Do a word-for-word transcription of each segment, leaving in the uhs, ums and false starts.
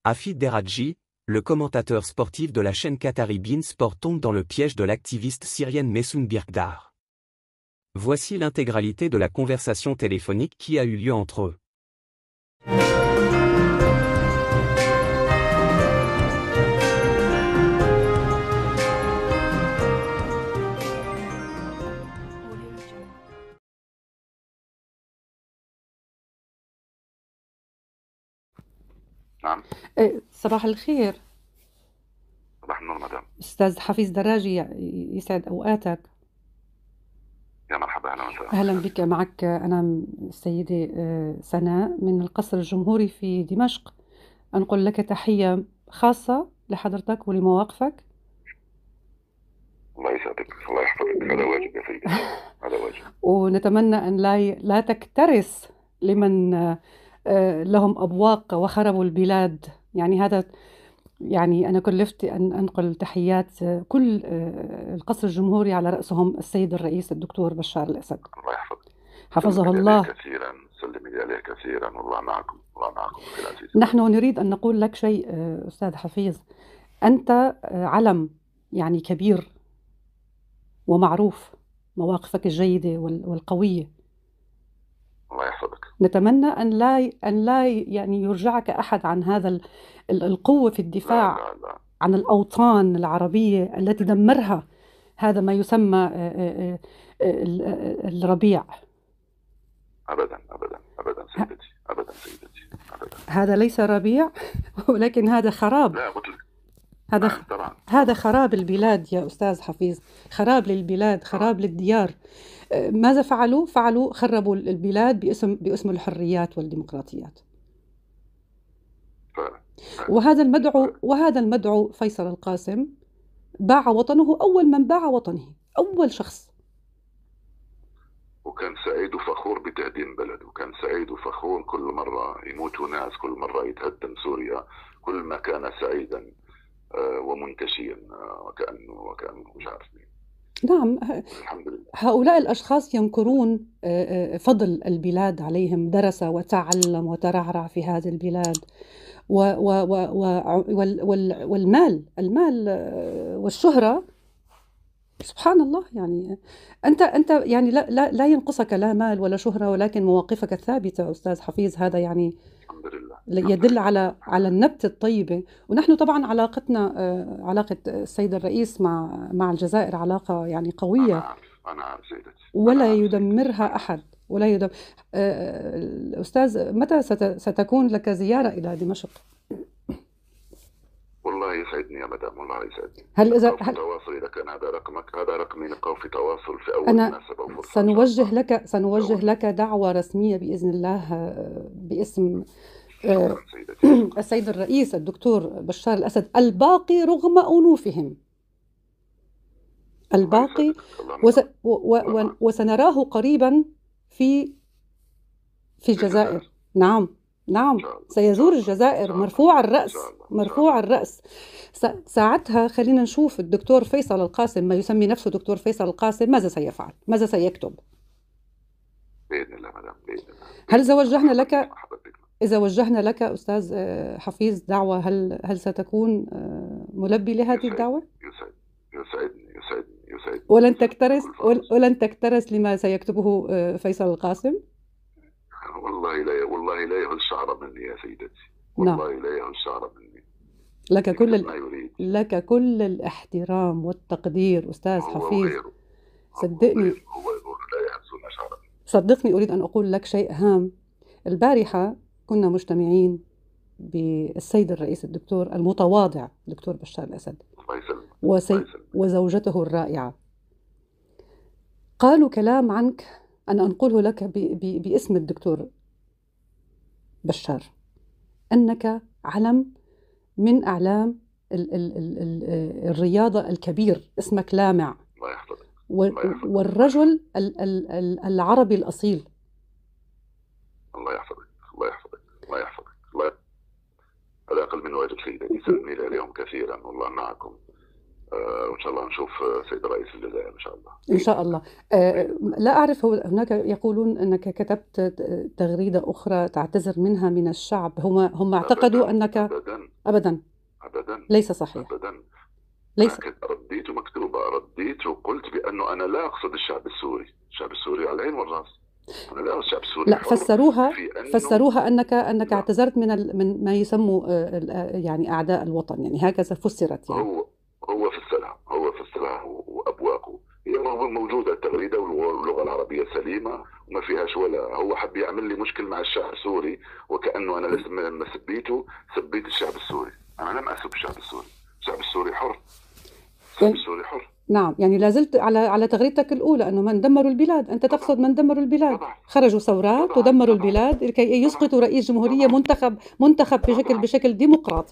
Hafid Deradji, le commentateur sportif de la chaîne qatari beIN Sport tombe dans le piège de l'activiste syrienne Messoun Birkdar. Voici l'intégralité de la conversation téléphonique qui a eu lieu entre eux. نعم. إيه، صباح الخير صباح النور مدام. أستاذ حفيظ دراجي، يسعد أوقاتك. يا مرحبا، أهلا وسهلا. أهلا بك. معك أنا السيدة آه، سناء من القصر الجمهوري في دمشق. أنقل لك تحية خاصة لحضرتك ولمواقفك. الله يسعدك، الله يحفظك. هذا واجب يا سيدي، هذا واجب. ونتمنى أن لا لا تكترث لمن آه، آه، لهم أبواق وخربوا البلاد. يعني هذا يعني أنا كلفت أن أنقل تحيات آه، كل آه، القصر الجمهوري على رأسهم السيد الرئيس الدكتور بشار الأسد، الله يحفظك. حفظه سلمي الله. عليه كثيرا، سلمي عليه كثيرا، والله معكم، الله معكم أخي العزيز. نحن نريد أن نقول لك شيء آه، أستاذ حفيظ. أنت آه، علم يعني كبير ومعروف، مواقفك الجيدة وال- والقوية. الله يحفظك. نتمنى أن لا أن لا يعني يرجعك أحد عن هذا ال- ال- القوة في لا الدفاع لا لا عن الأوطان العربية التي دمرها هذا ما يسمى آه، آه، آه، ال- آه، الربيع. أبدا أبدا أبدا ه- سيدتي، أبدا سيدتي، أبدا. هذا ليس ربيع ولكن هذا خراب. لا قلت لك. هذا نعم خ- طبعا هذا طبعا خراب البلاد يا أستاذ حفيظ، خراب للبلاد، طبعا. خراب للديار. آه، ماذا فعلوا؟ فعلوا خربوا البلاد باسم باسم الحريات والديمقراطيات. فعلا فعلا وهذا المدعو فعلا. وهذا المدعو فيصل القاسم باع وطنه، أول من باع وطنه، أول شخص. وكان سعيد وفخور بتهديم بلده، وكان سعيد وفخور كل مرة يموتوا ناس، كل مرة يتهدم سوريا، كل ما كان سعيدا آه، ومنتشيا، آه، وكأنه وكأنه مش عارف مين. نعم، ه- الحمد لله. هؤلاء الأشخاص ينكرون آه، آه، فضل البلاد عليهم. درس وتعلم وترعرع في هذه البلاد، و و و و وال وال والمال المال آه، والشهرة. سبحان الله. يعني أنت أنت يعني لا لا لا ينقصك لا مال ولا شهرة، ولكن مواقفك الثابتة أستاذ حفيظ. هذا يعني الحمد لله، الحمد يدل لله، على الحمد على لله. النبتة الطيبة. ونحن طبعا علاقتنا آه، علاقة السيد الرئيس مع مع الجزائر علاقة يعني أنا قوية، عارف، أنا عارف سيدتي، أنا ولا عارف سيدتي، يدمرها أنا عارف. أحد، ولا يدمر. آه، الأستاذ، متى ست- ستكون لك زيارة إلى دمشق؟ والله يسعدني يا مدام، والله يسعدني. هل إذا نبقى في هل تواصل، إذا كان هذا رقمك، هذا رقمي، نبقى في تواصل في أول أنا مناسبة وفرصة إن شاء سنوجه الله. لك في سنوجه أول. لك دعوة رسمية بإذن الله آه، باسم آه، شكرا سيدتي، شكرا. السيد الرئيس الدكتور بشار الأسد، الباقي رغم أنوفهم، الله الباقي. يسعدك، الله وس معك، و و الله و معك. وسنراه قريبا في في في الجزائر. الجزائر نعم إن نعم، شاء الله، إن سيزور شاء الله، إن الجزائر شاء الله، مرفوع إن شاء الرأس، الله، إن شاء مرفوع الله. الرأس. سا- ساعتها خلينا نشوف الدكتور فيصل القاسم، ما يسمي نفسه دكتور فيصل القاسم، ماذا سيفعل؟ ماذا سيكتب؟ بإذن الله مدام، بإذن الله، هل بإذن الله. زوجهنا مرحبا بك، لك مرحبا بك. إذا وجهنا لك أستاذ آه، حفيظ دعوة، هل هل ستكون آه، ملبي لهذه يسعدني، الدعوة؟ يسعدني، يسعدني، يسعدني، يسعدني، ولن يسعدني تكترث بكل ول- فرص. ولن تكترث لما سيكتبه آه، فيصل القاسم؟ والله لا، والله لا يهز شعر مني يا سيدتي، نعم، والله لا يهز شعر مني. لك كل يكتب ما ال... يريد، لك كل الاحترام والتقدير أستاذ هو حفيظ. وغيره، هو صدقني وغيره، هو وغيره لا يهزون شعر مني. صدقني أريد أن أقول لك شيء هام. البارحة كنا مجتمعين بالسيد الرئيس الدكتور المتواضع دكتور بشار الأسد الله يسلمك، الله وسي... يسلمك. وزوجته الرائعة. قالوا كلام عنك أنا أنقله لك ب... ب... باسم الدكتور بشار، أنك علم من أعلام ال... ال... ال... ال... الرياضة الكبير، اسمك لامع، الله يحفظك، و... الله يحفظك، الله والرجل يحفظك، ال... ال... ال- العربي الأصيل. الله يحفظك، الله يحفظك، الله يحفظك، الله. هذا أقل من واجب سيدتي، سلمي لي عليهم كثيرا، والله معكم. آه، وإن شاء الله نشوف آه، سيد رئيس الجزائر إن شاء الله إن بإذن شاء الله. الله. آه، بإذن لا أعرف، هو- هناك يقولون أنك كتبت تغريدة أخرى تعتذر منها من الشعب. هم هم اعتقدوا أبدا أنك أبدا أبدا أبدا ليس صحيح، أبدا. ليس. رديت مكتوبة، رديت وقلت بأنه أنا لا أقصد الشعب السوري، الشعب السوري على العين والرأس، أنا لا أقصد الشعب السوري لا، حر فسروها في أنه فسروها أنك أنك لا. اعتذرت من ال... من ما يسموا آه، ال- آه، يعني أعداء الوطن، يعني هكذا فسرت يعني. هو هو فسرها هو فسرها وأبواقه، هي موجودة التغريدة واللغة العربية سليمة وما فيهاش، ولا هو حب يعمل لي مشكل مع الشعب السوري وكأنه أنا لما سبيته سبيت الشعب السوري. أنا لم أسب الشعب السوري، الشعب السوري حر، الشعب يعني السوري حر. نعم، يعني لازلت على على تغريدتك الأولى أنه من دمروا البلاد، أنت طبعا تقصد من دمروا البلاد، طبعا خرجوا ثورات طبعا ودمروا طبعا البلاد لكي طبعا يسقطوا رئيس جمهورية طبعا منتخب منتخب بشكل طبعا بشكل ديمقراطي.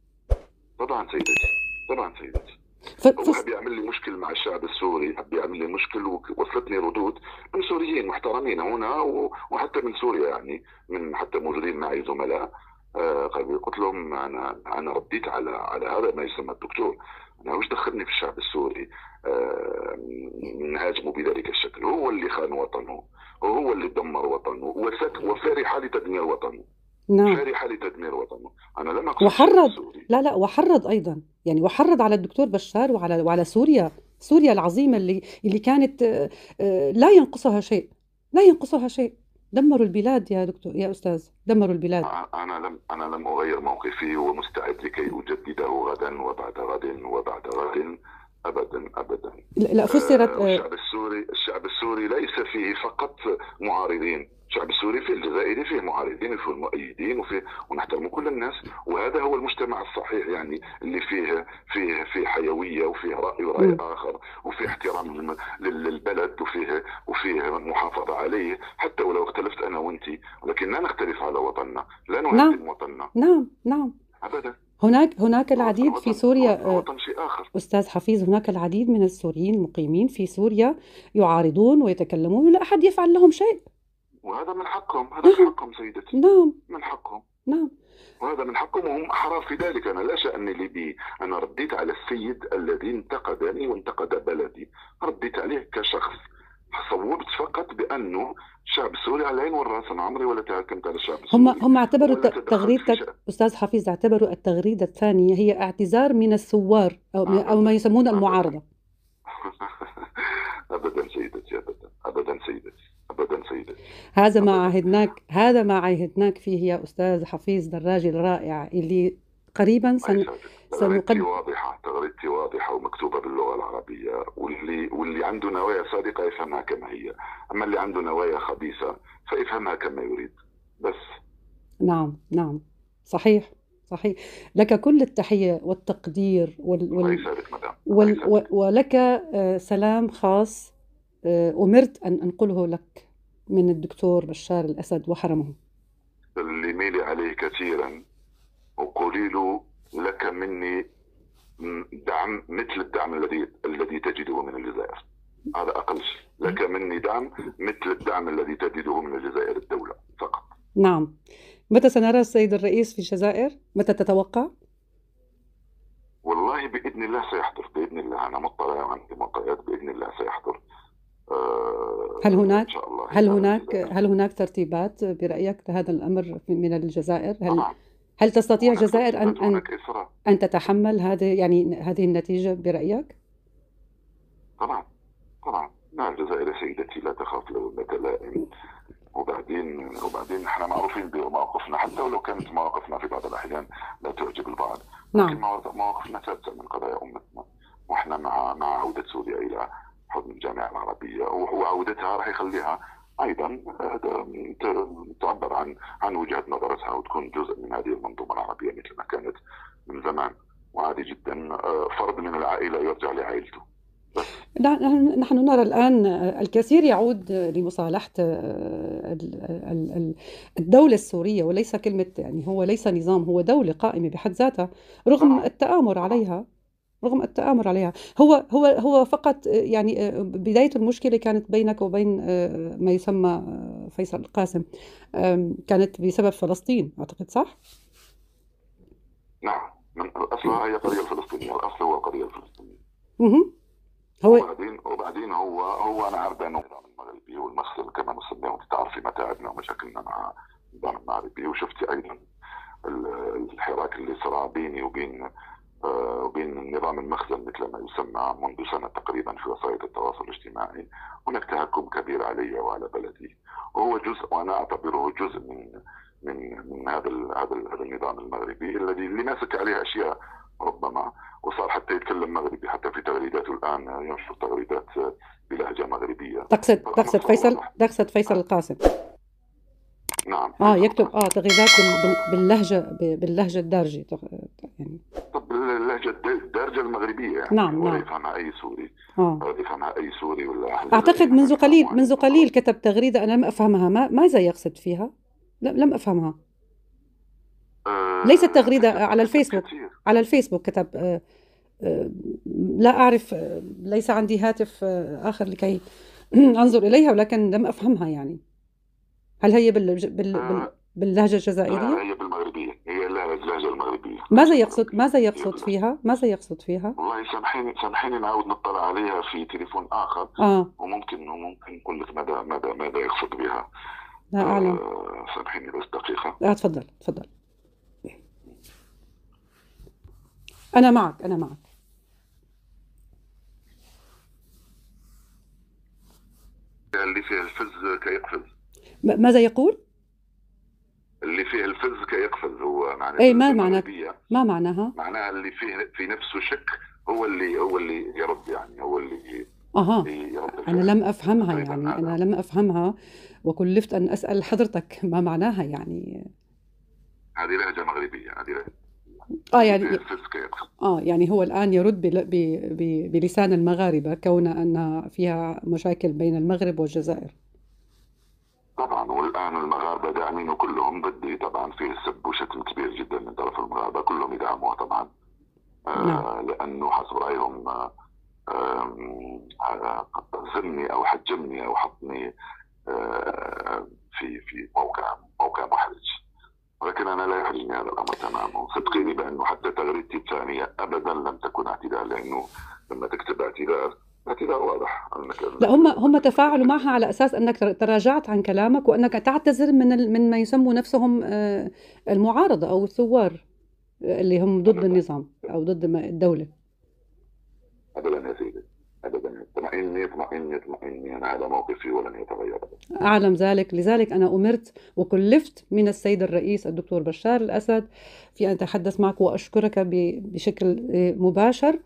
طبعا سيدتي، طبعا سيدتي. ف... هو فس... حب يعمل لي مشكل مع الشعب السوري، حب يعمل لي مشكل، ووصلتني ردود من سوريين محترمين هنا و- وحتى من سوريا، يعني من حتى موجودين معي زملاء. آه قلت لهم انا انا رديت على على هذا ما يسمى الدكتور، انا وش دخلني في الشعب السوري آه نهاجمه بذلك الشكل؟ هو اللي خان وطنه، وهو اللي دمر وطنه وسك وفرح لتدمير وطنه، نعم، فرح لتدمير وطنه. انا لم اقصد الشعب وحرض، السوري. لا لا وحرض أيضا، يعني وحرض على الدكتور بشار وعلى وعلى سوريا، سوريا العظيمة اللي اللي كانت آه، آه، لا ينقصها شيء، لا ينقصها شيء. دمروا البلاد يا دكتور يا أستاذ، دمروا البلاد. أنا لم أنا لم أغير موقفي ومستعد لكي أجدده غدا وبعد غد وبعد غد، أبدا أبدا. لا لا، فسرت آه، آه، والشعب السوري الشعب السوري ليس فيه فقط معارضين، الشعب السوري في الجزائر فيه معارضين وفيه المؤيدين وفيه، ونحترم كل الناس، وهذا هو المجتمع الصحيح، يعني اللي فيه فيه فيه حيوية وفيه رأي ورأي مم. آخر وفيه احترام للم- لل- للبلد وفيه وفيه محافظة عليه، حتى ولو اختلفت أنا وأنت، ولكن لا نختلف على وطننا، لا نعم نهدم وطننا نعم نعم. أبدا. هناك هناك الوطن العديد في الوطن سوريا الوطن آه، الوطن شيء آخر. أستاذ حفيظ، هناك العديد من السوريين المقيمين في سوريا يعارضون ويتكلمون ولا أحد يفعل لهم شيء. وهذا من حقهم، هذا من نعم حقهم سيدتي، نعم من حقهم، نعم. وهذا من حقهم وهم أحرار في ذلك. أنا لا شأن لي به، أنا رديت على السيد الذي انتقدني وانتقد بلدي، رديت عليه كشخص، صوبت فقط بأنه الشعب السوري على العين والرأس، أنا عمري ولا تهكمت على الشعب هم السوري هم اعتبروا ولا ت- تدخلت في تغريدتك شأن. أستاذ حفيظ، اعتبروا التغريدة الثانية هي اعتذار من الثوار أو من- أو ما أبدا يسمون أبدا المعارضة. أبدا سيدتي، أبدا أبدا سيدتي، أبدا سيدتي، هذا ما أبدا. عهدناك، هذا ما عهدناك فيه يا أستاذ حفيظ دراجي الرائع، اللي قريبا الله سن يسعدك. تغريدتي سنقدم. واضحة، تغريدتي واضحة ومكتوبة باللغة العربية، واللي واللي عنده نوايا صادقة يفهمها كما هي، أما اللي عنده نوايا خبيثة فيفهمها كما يريد بس. نعم نعم، صحيح صحيح. لك كل التحية والتقدير وال الله وال يسعدك مدام، الله وال يسعدك. و- ولك آه، سلام خاص آه، أمرت أن أنقله لك من الدكتور بشار الأسد وحرمه. سلمي لي عليه كثيرا وقولي له لك مني دعم مثل الدعم الذي الذي تجده من الجزائر، هذا أقل شيء. لك مني دعم مثل الدعم الذي تجده من الجزائر الدولة فقط. نعم. متى سنرى السيد الرئيس في الجزائر؟ متى تتوقع؟ والله بإذن الله سيحضر، بإذن الله أنا مطلع عندي معطيات، بإذن الله سيحضر. آه هل هناك إن شاء الله هل إلى هناك الجزائر. هل هناك ترتيبات برأيك لهذا الأمر من الجزائر؟ هل طبعا هل تستطيع هناك الجزائر أن ترتيبات أن وهناك إسراء. أن تتحمل هذه يعني هذه النتيجة برأيك؟ طبعا طبعا لا، الجزائر سيدتي لا تخاف لومة لائم، وبعدين وبعدين احنا معروفين بمواقفنا، حتى ولو كانت مواقفنا في بعض الأحيان لا تعجب البعض، لكن نعم مواقفنا ثابتة من قضايا أمتنا، واحنا مع مع عودة سوريا إلى حضن الجامعة العربية، وعودتها راح يخليها أيضا تعبر عن عن وجهة نظرتها وتكون جزء من هذه المنظومة العربية مثل ما كانت من زمان، وعادي جدا فرد من العائلة يرجع لعائلته. لا، نحن نرى الآن الكثير يعود لمصالحة الدولة السورية، وليس كلمة يعني هو ليس نظام، هو دولة قائمة بحد ذاتها رغم التآمر عليها، رغم التآمر عليها. هو هو هو فقط يعني بداية المشكلة كانت بينك وبين ما يسمى فيصل القاسم، كانت بسبب فلسطين أعتقد، صح؟ نعم، من أصلها هي قضية فلسطينية، الأصل هو القضية الفلسطينية. هو وبعدين وبعدين هو هو انا عارف انه النظام المغربي والمغرب كما نسميه، وانت تعرفي متاعبنا ومشاكلنا مع النظام المغربي، وشفتي ايضا الحراك اللي صار بيني وبين وبين نظام المخزن مثل ما يسمى منذ سنة تقريبا في وسائل التواصل الاجتماعي. هناك تهكم كبير علي وعلى بلدي، وهو جزء، وأنا أعتبره جزء من من من هذا هذا هذا النظام المغربي الذي اللي ماسك عليه أشياء ربما، وصار حتى يتكلم مغربي، حتى في تغريداته الآن ينشر تغريدات بلهجة مغربية. تقصد تقصد فيصل تقصد فيصل القاسم. نعم. اه يكتب اه تغريدات باللهجة باللهجة الدارجة يعني. طب اللهجة الدارجة المغربية يعني. نعم ولا نعم. يفهمها أي سوري. اه ولا يفهمها أي سوري ولا أعتقد منذ قليل منذ قليل كتب تغريدة أنا لم أفهمها. ما ماذا يقصد فيها؟ لم لم أفهمها. آه ليست تغريدة على الفيسبوك. كثير. على الفيسبوك كتب آه آه لا أعرف، آه ليس عندي هاتف آه آخر لكي أنظر إليها، ولكن لم أفهمها يعني. هل هي بال بال آه باللهجة الجزائرية؟ لا، هي بالمغربية، هي اللهجة المغربية. ماذا يقصد ماذا يقصد فيها؟ ماذا يقصد فيها؟ والله سامحيني سامحيني نعود نطلع عليها في تليفون آخر. آه وممكن وممكن أقول لك ماذا ماذا ماذا يقصد بها. لا أعلم. آه سامحيني بس دقيقة. آه تفضل تفضل. أنا معك أنا معك. اللي فيه الفز كيقفز. ماذا يقول؟ اللي فيه الفز كيقفز هو معناه. اي ما معنى ما معناها؟ معناها اللي فيه في نفسه شك هو اللي هو اللي يرد يعني، هو اللي اها يرد. انا لم افهمها يعني هذا. انا لم افهمها وكلفت ان اسال حضرتك ما معناها يعني. هذه لهجة مغربية، هذه لهجة. اه يعني الفز كيقفز. اه يعني هو الان يرد بل... ب... ب... بلسان المغاربة كون ان فيها مشاكل بين المغرب والجزائر. طبعا، والآن المغاربة داعمينه كلهم ضدي، طبعا فيه سب وشتم كبير جدا من طرف المغاربة، كلهم يدعموه طبعا. آه نعم. لأنه حسب رأيهم آه آه ظلمني أو حجمني أو حطني آه في في موقع موقع محرج، ولكن أنا لا يحرجني هذا الأمر تماما. وصدقيني بأنه حتى تغريدتي الثانية أبدا لم تكن اعتداء، لأنه لما تكتب اعتداء اعتداء واضح. لا هم هم تفاعلوا معها على اساس انك تراجعت عن كلامك وانك تعتذر من من ما يسموا نفسهم المعارضه او الثوار اللي هم ضد النظام او ضد الدوله. ابدا يا سيدي ابدا. اطمئني اطمئني اطمئني، انا على موقفي ولن يتغير ابدا. اعلم ذلك، لذلك انا امرت وكلفت من السيد الرئيس الدكتور بشار الاسد في ان اتحدث معك واشكرك بشكل مباشر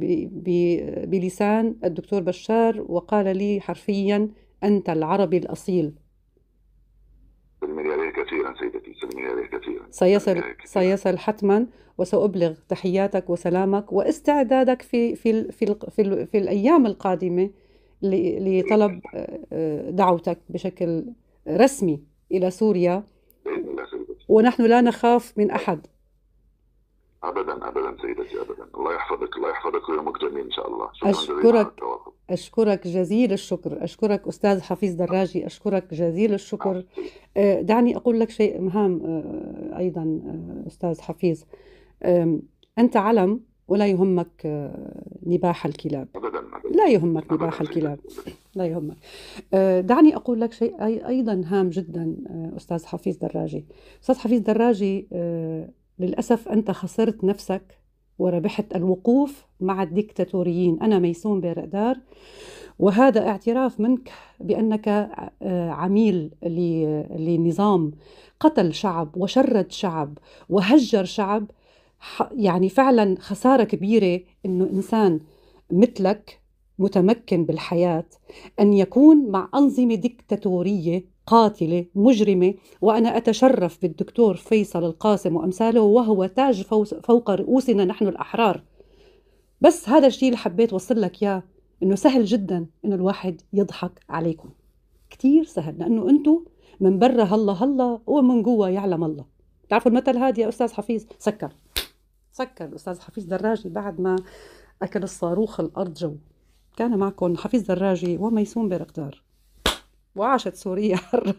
بلسان الدكتور بشار، وقال لي حرفيا أنت العربي الأصيل. سلمي عليه كثيرا سيدتي، سلمي عليه كثيرا. سيصل سيصل حتما، وسأبلغ تحياتك وسلامك واستعدادك في في في في, في الأيام القادمة لطلب دعوتك بشكل رسمي إلى سوريا، ونحن لا نخاف من أحد. ابدا ابدا سيدتي ابدا. الله يحفظك الله يحفظك ويومك جميل ان شاء الله. اشكرك اشكرك جزيل الشكر. اشكرك استاذ حفيظ دراجي، اشكرك جزيل الشكر. دعني اقول لك شيء مهم ايضا استاذ حفيظ، انت علم ولا يهمك نباح الكلاب. ابدا لا يهمك نباح الكلاب، لا يهمك. دعني اقول لك شيء ايضا هام جدا استاذ حفيظ دراجي. استاذ حفيظ دراجي، للأسف أنت خسرت نفسك وربحت الوقوف مع الديكتاتوريين. أنا ميسون بيرقدار، وهذا اعتراف منك بأنك عميل لنظام قتل شعب وشرد شعب وهجر شعب. يعني فعلا خسارة كبيرة أنه إنسان مثلك متمكن بالحياة أن يكون مع أنظمة ديكتاتورية قاتلة مجرمة. وأنا أتشرف بالدكتور فيصل القاسم وأمثاله، وهو تاج فوق رؤوسنا نحن الأحرار. بس هذا الشيء اللي حبيت وصل لك إياه، إنه سهل جدا إنه الواحد يضحك عليكم، كتير سهل، لأنه أنتم من برا هلا هلا ومن جوا يعلم الله. تعرفوا المثل هذا يا أستاذ حفيظ؟ سكر سكر الأستاذ حفيظ دراجي بعد ما أكل الصاروخ الأرض جو. كان معكم حفيظ دراجي وميسون بيرقدار، وعاشت سوريا حرة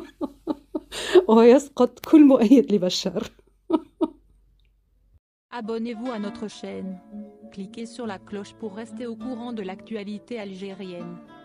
ويسقط كل مؤيد لبشار. Abonnez-vous à notre chaîne. Cliquez sur la cloche pour rester au courant de l'actualité algérienne.